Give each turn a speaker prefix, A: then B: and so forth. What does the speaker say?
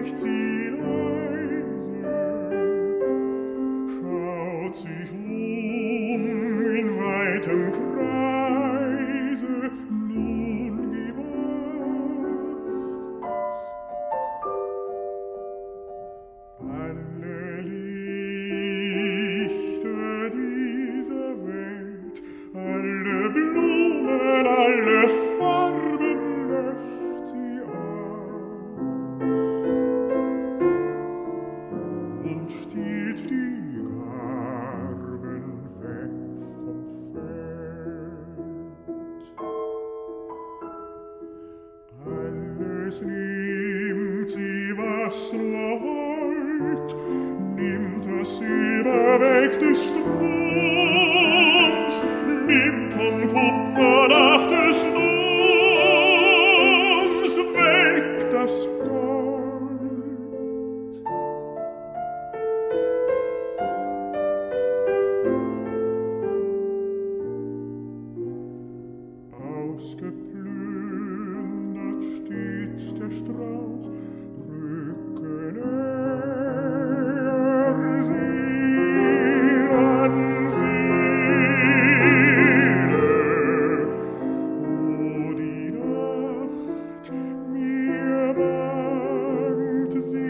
A: schleicht sie leise, schaut sich in weitem Kreise, nun gib Acht. Alle Lichter dieser Welt, alle Blumen, alle Farben löscht sie aus und stiehlt die Garben weg vom Feld. Alles nimmt sie, was nur heut, nimmt das Überweg des Stroms, nimmt vom Kupfer nach des Doms weg das Gold. Ausgeplündert steht der Strauch, rücken sehr an Seele. O die Nacht, mir bangt sie.